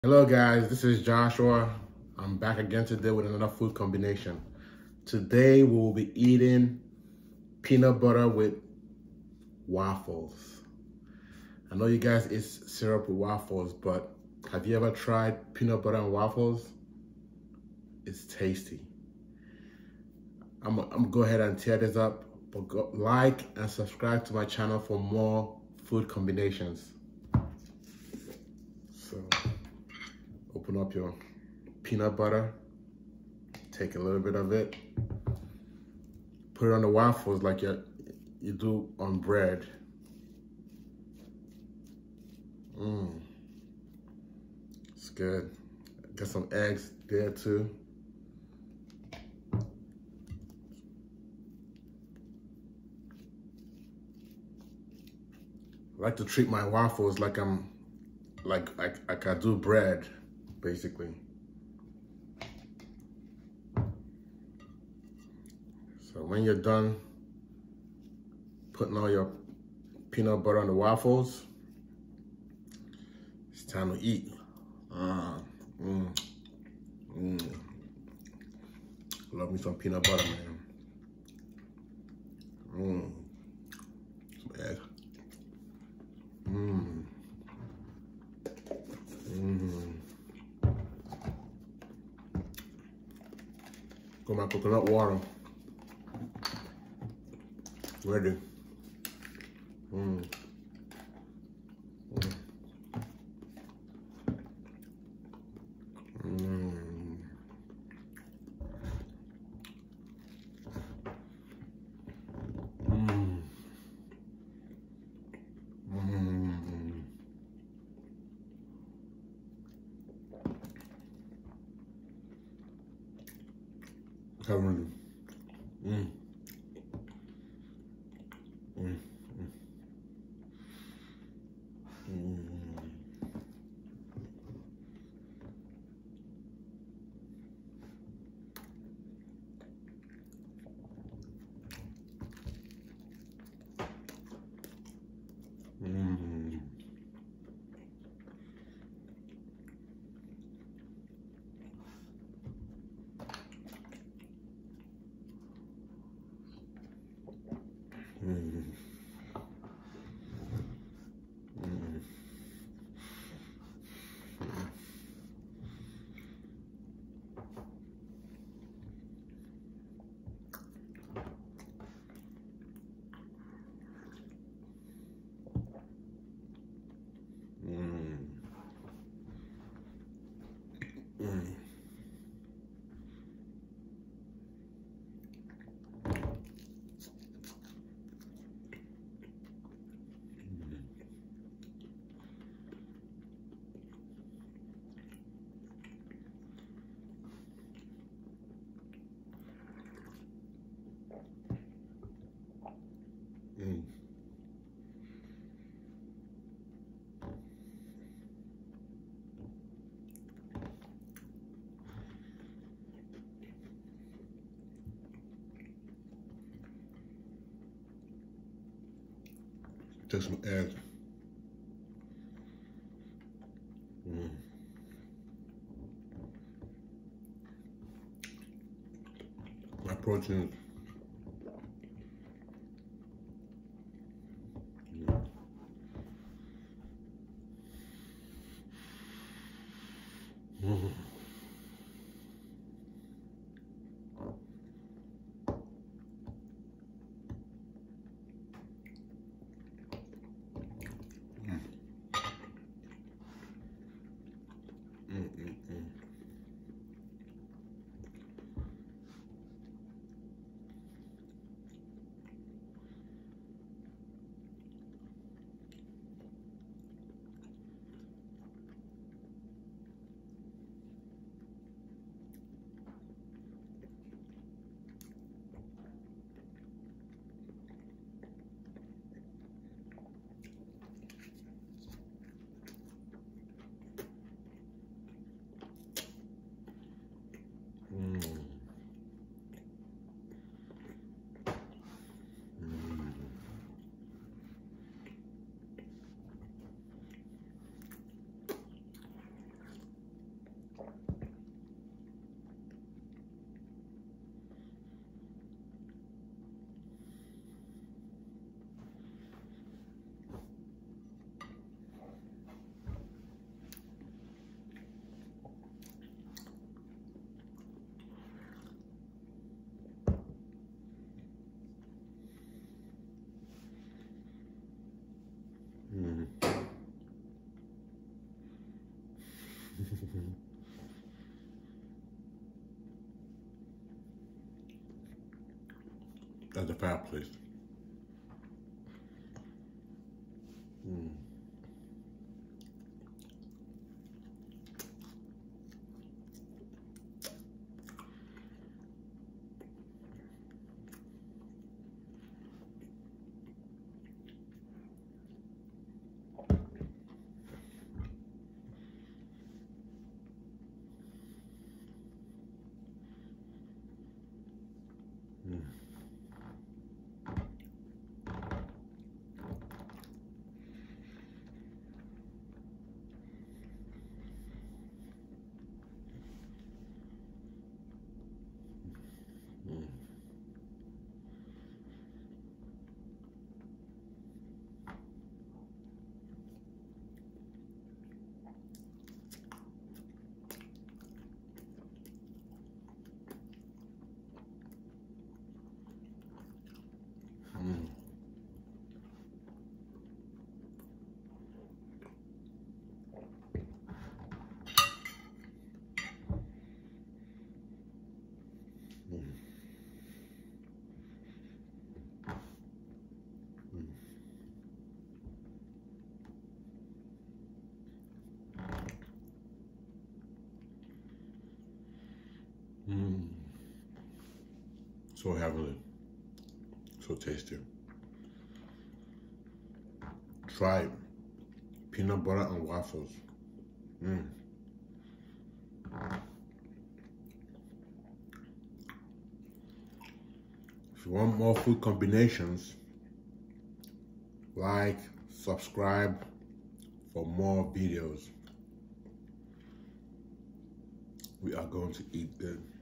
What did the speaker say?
Hello guys, this is Joshua. I'm back again today with another food combination. Today we will be eating peanut butter with waffles. I know you guys eat syrup with waffles, but have you ever tried peanut butter and waffles? It's tasty. I'm gonna go ahead and tear this up, but go like and subscribe to my channel for more food combinations. So open up your peanut butter, take a little bit of it, put it on the waffles like you do on bread. It's good. Got some eggs there too. I like to treat my waffles like I do bread, basically. So when you're done putting all your peanut butter on the waffles, it's time to eat. Love me some peanut butter, man. Some egg. Got my coconut water ready. Covering. Take some eggs. My protein. That's the fireplace. So heavenly, so tasty. Try peanut butter and waffles. If you want more food combinations, like, subscribe for more videos. We are going to eat good.